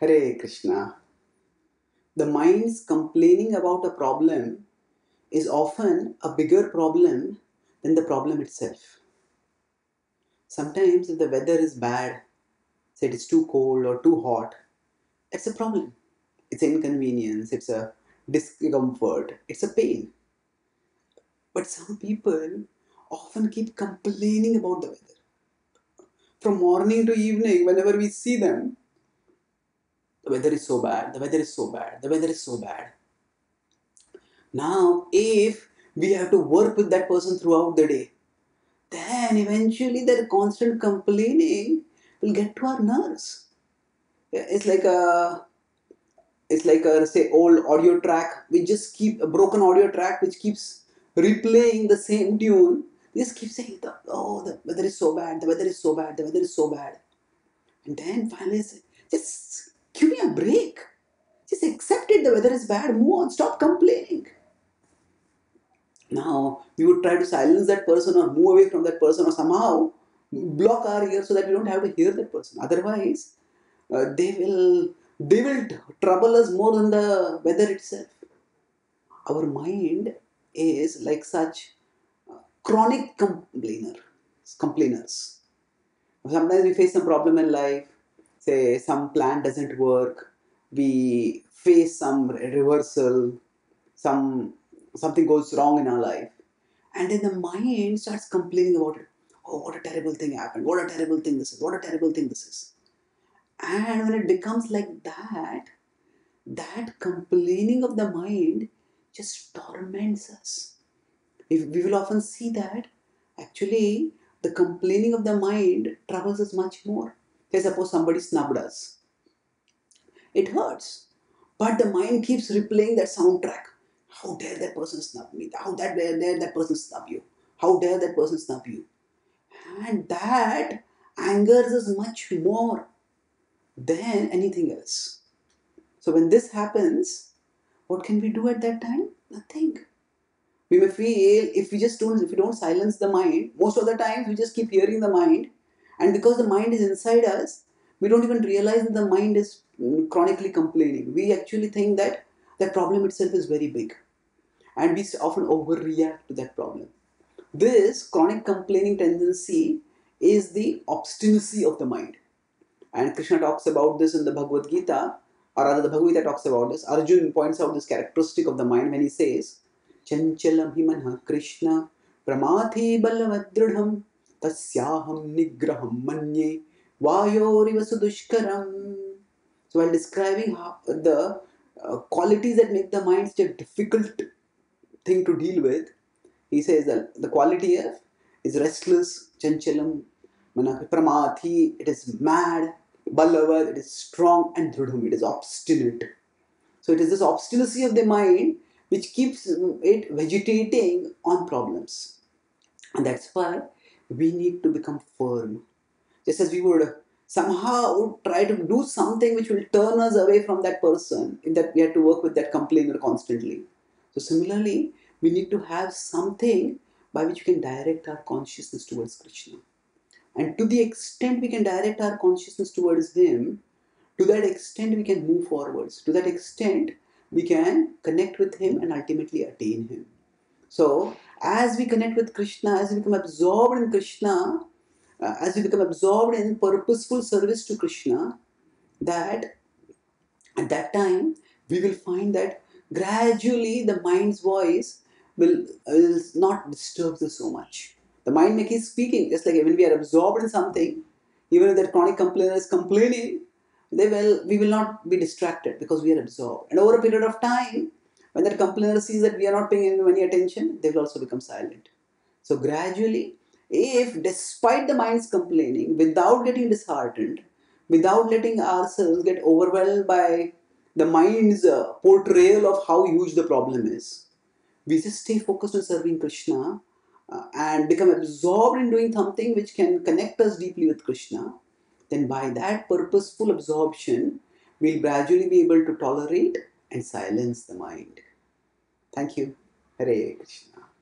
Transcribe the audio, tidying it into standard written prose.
Hare Krishna. The mind's complaining about a problem is often a bigger problem than the problem itself. Sometimes if the weather is bad, say it is too cold or too hot, it's a problem. It's an inconvenience, it's a discomfort, it's a pain. But some people often keep complaining about the weather. From morning to evening, whenever we see them, the weather is so bad, the weather is so bad, the weather is so bad. Now, if we have to work with that person throughout the day, then eventually their constant complaining will get to our nerves. It's like a say old audio track. We just keep a broken audio track which keeps replaying the same tune. We just keep saying, the weather is so bad, the weather is so bad, the weather is so bad. And then finally say, just give me a break. Just accept it, the weather is bad, move on, stop complaining. Now, we would try to silence that person or move away from that person or somehow block our ears so that we don't have to hear that person. Otherwise, they will trouble us more than the weather itself. Our mind is like such chronic complainers. Sometimes we face some problem in life, say some plan doesn't work, we face some reversal, something goes wrong in our life, and then the mind starts complaining about it. Oh, what a terrible thing happened, what a terrible thing this is, what a terrible thing this is. And when it becomes like that, that complaining of the mind just torments us. If we will often see that actually the complaining of the mind troubles us much more. Say suppose somebody snubbed us, it hurts, but the mind keeps replaying that soundtrack. How dare that person snub me? How dare that person snub you? How dare that person snub you? And that angers us much more than anything else. So when this happens, what can we do at that time? Nothing. We may feel if we don't silence the mind, most of the times we just keep hearing the mind, and because the mind is inside us, we don't even realize that the mind is chronically complaining. We actually think that that problem itself is very big, and we often overreact to that problem. This chronic complaining tendency is the obstinacy of the mind. And Krishna talks about this in the Bhagavad-Gītā, or rather the Bhagavad-Gītā talks about this. Arjun points out this characteristic of the mind when he says, Chanchalam himanha Krishna pramathi balavadridham tasyaham nigraham manye vayoriva sudushkaram. So while describing the qualities that make the mind such a difficult thing to deal with, he says that the quality of is restless, chanchalam, pramathi, it is mad, balavad, it is strong, and dridham, it is obstinate. So it is this obstinacy of the mind which keeps it vegetating on problems. And that's why we need to become firm. Just as we would somehow try to do something which will turn us away from that person, in that we have to work with that complainer constantly. So similarly, we need to have something by which we can direct our consciousness towards Krishna. And to the extent we can direct our consciousness towards Him, to that extent we can move forwards. To that extent we can connect with Him and ultimately attain Him. So as we connect with Krishna, as we become absorbed in Krishna, as we become absorbed in purposeful service to Krishna, that at that time we will find that gradually the mind's voice will not disturb us so much. The mind may keep speaking, just like when we are absorbed in something, even if that chronic complainer is complaining, we will not be distracted because we are absorbed. And over a period of time, when that complainer sees that we are not paying any attention, they will also become silent. So gradually, if despite the mind's complaining, without getting disheartened, without letting ourselves get overwhelmed by the mind's portrayal of how huge the problem is, we just stay focused on serving Krishna and become absorbed in doing something which can connect us deeply with Krishna, then by that purposeful absorption, we'll gradually be able to tolerate and silence the mind. Thank you. Hare Krishna.